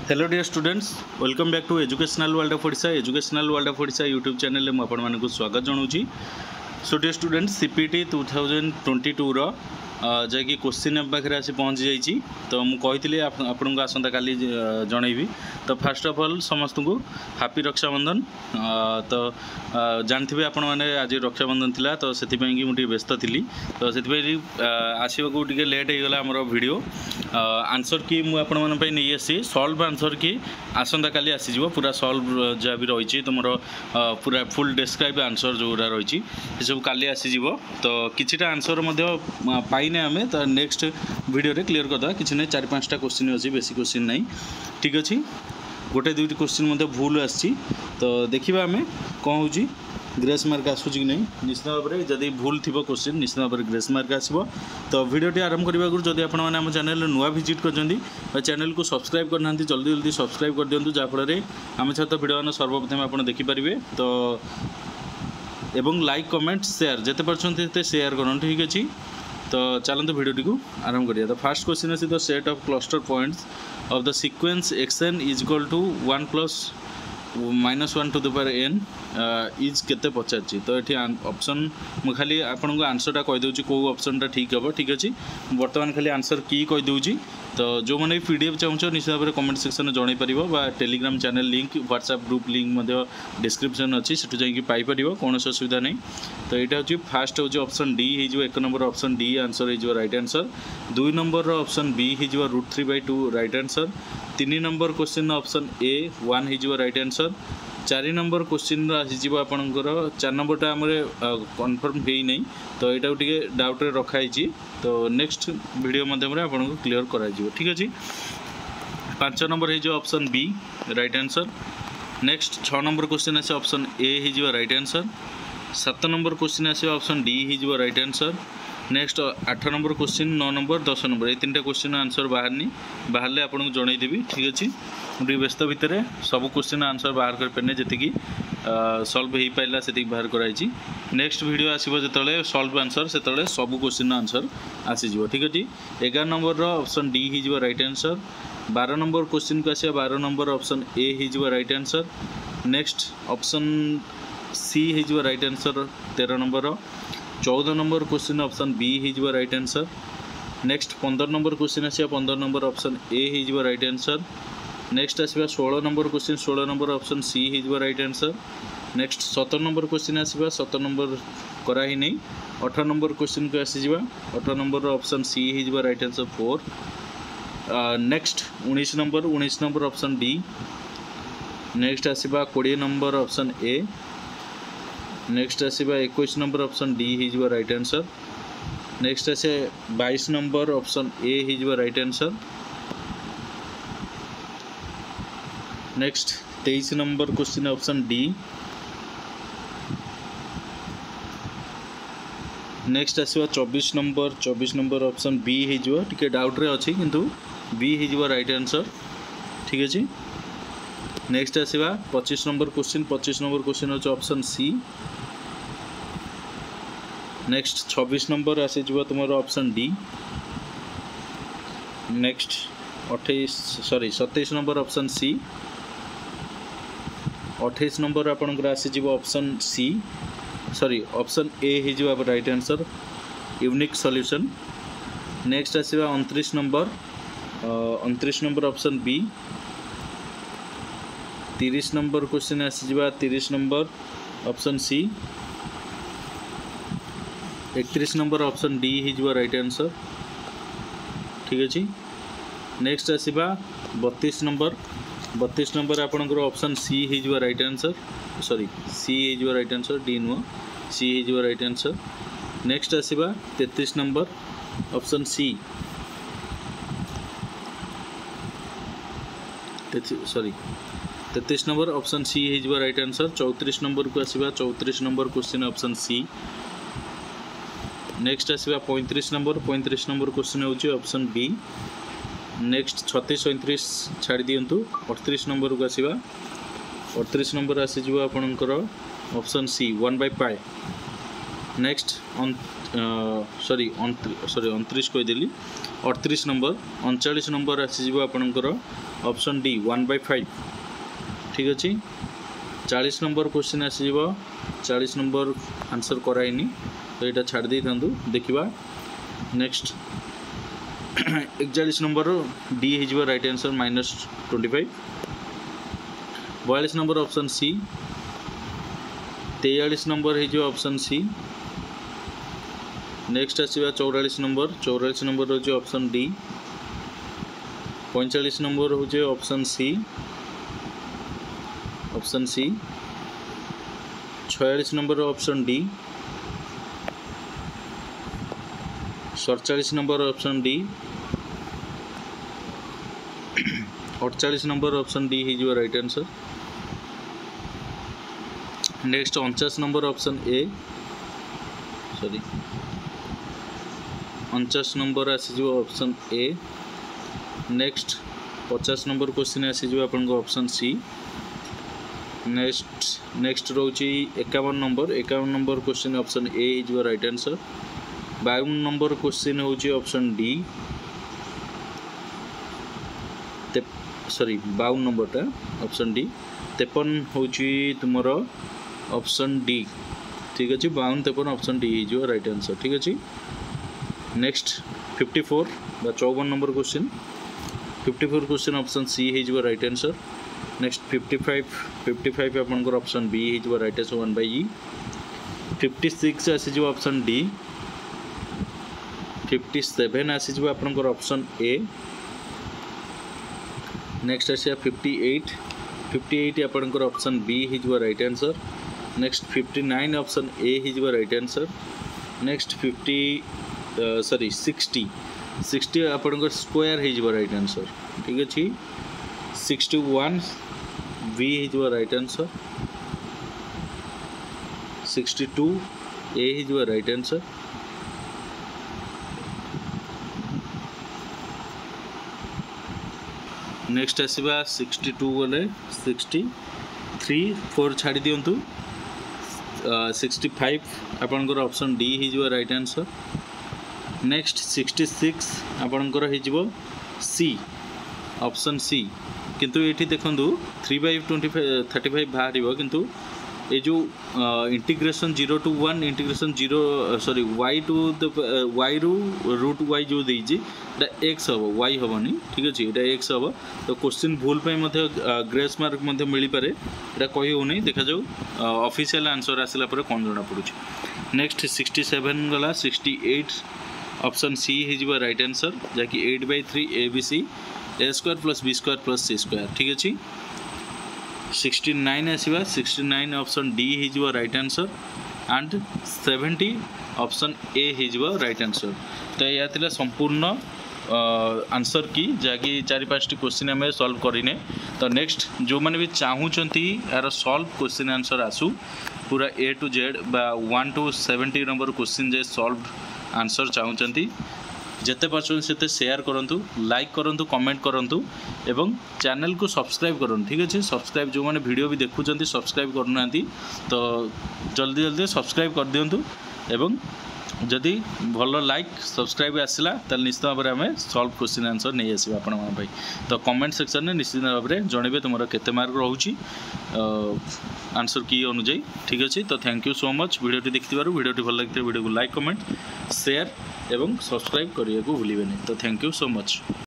Hello dear students, welcome back to educational world of Odisha. Educational world of Odisha YouTube channel में आपको स्वागत जनाऊँगी। So dear students, CPT 2022 जैकि question पाखे आसी पहुँची जाइए। तो मुझे आपको आसंता काली जनइबी। तो फास्ट ऑफ ऑल समस्त को हैप्पी रक्षाबंधन। तो जानते आपण मैंने आज रक्षाबंधन थिला, तो से मुझे व्यस्त थी। तो से आसवाक लेट हो गला आमर वीडियो आंसर की मुझे नहीं आसी सॉल्व आंसर की आसंता काली आसीज पूरा सॉल्व जहाँ भी रही तुम पूरा फुल डिस्क्राइब आंसर जो रही सब काली आसीज। तो किछिटा आंसर पाइने आम तो नेक्स्ट वीडियो रे क्लियर करदा। किसी नहीं 4-5टा क्वेश्चन अच्छी, बेसी क्वेश्चन नहीं। ठीक अच्छे, गोटे 2टी क्वेश्चन भूल आसी। तो देखा आम कौन हो ग्रेस मार्क आसूँ कि नहीं। निश्चित भाव में जदि भूल थी क्वेश्चन निश्चित भाव में ग्रेस मार्क आसो। तो वीडियोटी आरंभ करने को जब आपम चैनल नुआ विजिट कर चैनल को सब्सक्राइब करना जल्दी जल्दी सब्सक्राइब कर दिंतु, जहाँफल आम छात्र वीडियो सर्वप्रथम आप देखिपारे। तो एवं लाइक कमेंट शेयर जिते पार्टी शेयर करूँ। ठीक अच्छे, तो चलते वीडियो को आरंभ करिए। तो फर्स्ट क्वेश्चन अच्छी the set of cluster points of the sequence xn is equal to 1 + -1 to the power n is केते पचार। तो ये ऑप्शन मुझे खाली आपन को आंसरटा कहीदे कौ ऑप्शनटा ठीक हे। ठीक अच्छे, बर्तमान खाली आंसर की कहीदे। तो जो मैंने पीडीएफ चाहूँ निश्चित भाव में कमेंट सेक्शन में जन पार, Telegram channel link WhatsApp group link description अच्छी से जापर कौन असुविधा नहीं। तो यहाँ हूँ फास्ट हूँ ऑप्शन डी हो 1 नंबर ऑप्शन डी आंसर हो right answer. 2 number option B हो √3/2 right answer. 3 number question option A 1 हो राइट आंसर। 4 नंबर क्वेश्चन आसीज आपणकर 4 नंबरटा आम कन्फर्म हो नहीं। तो यहाँ टे डाउट रखाई। तो नेक्स्ट वीडियो मध्यम आपको क्लियर कर। ठीक अच्छे, 5 नंबर हो option B right answer. Next 6 number question आसे ऑप्शन ए हो राइट आंसर। 7 नंबर क्वेश्चन आसे ऑप्शन डी हो right answer. Next 8 number question 9 number 10 number ये 3टा क्वेश्चन आंसर बाहरनी बाहर आपको जनईदेवी। ठीक अच्छे, मुझे व्यस्त भितर सब क्वेश्चन आंसर बाहर करपारे जी सल्व हो पारा से बाहर कराई। नेक्स्ट वीडियो आसो जो सल्व आंसर से सब क्वेश्चन आंसर आसीज। ठीक अच्छे, 11 नंबर ऑप्शन डी हो राइट आंसर। 12 नंबर क्वेश्चन को आसा 12 नंबर ऑप्शन ए हो right answer. Next option C हो right answer 13 number. 14 number question option B हो right answer. Next 15 number question आसा 15 नंबर ऑप्शन ए हो राइट आंसर। नेक्स्ट आसवा 16 number question 16 number option C हो right answer. Next 17 number question आसवा 17 number कराही नहीं। 18 number question को आसीजा 18 number option C हो right answer 4। Next 19 number option D. Next आसवा 20 नंबर ऑप्शन ए। नेक्स्ट आसवा 21 नंबर ऑप्शन डी हो राइट आंसर। नेक्स्ट आसे 22 नंबर ऑप्शन ए हो right answer. Next 23 number question option D. Next आसवा 24 number option B हो टे doubt रे अच्छी किंतु बी हो राइट आंसर। ठीक अच्छे, नेक्स्ट आसवा 25 नंबर क्वेश्चन हो ऑप्शन सी। नेक्स्ट 26 नंबर आसीज तुम option D. Next 27 number option C. 28 number आपंकर आसीज ऑप्शन सी ऑप्शन ए हो right answer unique solution. Next आसवा 29 number option B. 30 number question आसीज 30 number option C. 31 number option D हो right answer. ठीक अच्छे, नेक्स्ट आसवा 32 नंबर आपंकर ऑप्शन सी हो राइट आंसर सी हो राइट आंसर डी नुह सी हो राइट आंसर। नेक्स्ट आसवा 33 number option C 33 number option C हो राइट आंसर। 34 नंबर को आसवा 34 number question option C. Next आसवा 35 नंबर क्वेश्चन हो ऑप्शन बी। नेक्स्ट 36 37 छाड़ दिंतु 38 नंबर को आसवा 38 नंबर आसीज आपणकर ऑप्शन सी 1/π। नेक्स्ट सॉरी 29 कहीदेली 38 नंबर 39 नंबर आसीज आपणकर ऑप्शन डी 1/5 ठीक अच्छे 40 नंबर क्वेश्चन आसीज 40 नंबर आंसर कराइनी तो यहाँ छाड़ दे था देखा नेक्स्ट 41 नंबर डी हो right answer -25 42 number option C 43 number हो ऑप्शन सी नेक्स्ट आसवा 44 नंबर हो ऑप्शन डी 45 नंबर हो option C 46 number option D 47 number option D 48 number option D हो right answer next 49 number option A sorry 49 number आसीज option A next 50 number question आसीज आपन option C next रोची 51 number question option A हो right answer 52 number question होची option D sorry 52 नंबरटा option D 53 होची तुमर ऑप्शन डी ठीक अच्छे 52-53 ऑप्शन डी हो राइट आंसर ठीक अच्छे नेक्स्ट 54 बा 54 number question 54 question option C हो राइट आंसर नेक्स्ट 55 आपनकर ऑप्शन बी हो राइट आंसर 1/E 56 आसीज ऑप्शन डी 57 आसीज आपनकर ऑप्शन ए नेक्स्ट आसिया 58 आपनकर ऑप्शन बी हो right answer next 59 option A हो राइट आंसर नेक्स्ट 60 आपनकर स्क्वायर हो राइट आंसर ठीक अच्छे 61 बी हो राइट आंसर 62 ए हो राइट आंसर नेक्स्ट आसवा 62 गले 63 4 छाड़ी दिंतु 65 आपनकर ऑप्शन डी हो राइट आंसर नेक्स्ट 66 आपनकर हो सी ऑप्शन सी किंतु ये देखूँ 3/35 बाहर किंतु ये जो integration 0 to 1 integration 0 sorry y to y रू रूट y जो देजी x हम y हेनी ठीक अच्छे ये x हम तो क्वेश्चन भूल ग्रेस मार्क मिल पारे यहाँ कही होनी देखा जाऊ ऑफिशियल आंसर आसला कौन जना पड़ू नेक्स्ट 67 गला 68 ऑप्शन सी हो राइट आंसर जहाँकि 8/3 ABC A² + B² + C² ठीक अच्छे 69 आसवा 69 ऑप्शन डी हो right answer and 70 option A हो राइट आंसर तो यह थिला संपूर्ण आंसर की जहाँकि 4-5 क्वेश्चन आम सॉल्व करें तो नेक्स्ट जो मैंने भी चाहूँगी यार सॉल्व क्वेश्चन आंसर आसू पूरा A to Z बा 1 to 70 नंबर क्वेश्चन जे सॉल्व आंसर चाहूँगी जिते पार्सन से शेयर करूँ लाइक करूँ कमेंट करूँ एवं चैनल को सब्सक्राइब करूँ ठीक अच्छे सब्सक्राइब जो मैंने वीडियो भी देखुं सब्सक्राइब करना तो जल्दी जल्दी सब्सक्राइब कर दिंतु एवं जदि भल लाइक सब्सक्राइब आसला निश्चित भाव में आम सॉल्व क्वेश्चन आंसर नहीं आसो आप तो कमेंट सेक्शन में निश्चित भाव में जनइबे तुम केते मार्क रोचे आंसर की अनुजाई ठीक अच्छे तो thank you so much video देखि वीडियो भल लगी वीडियो को लाइक कमेंट शेयर एवं सब्सक्राइब करने को भूलें तो थैंक यू सो मच।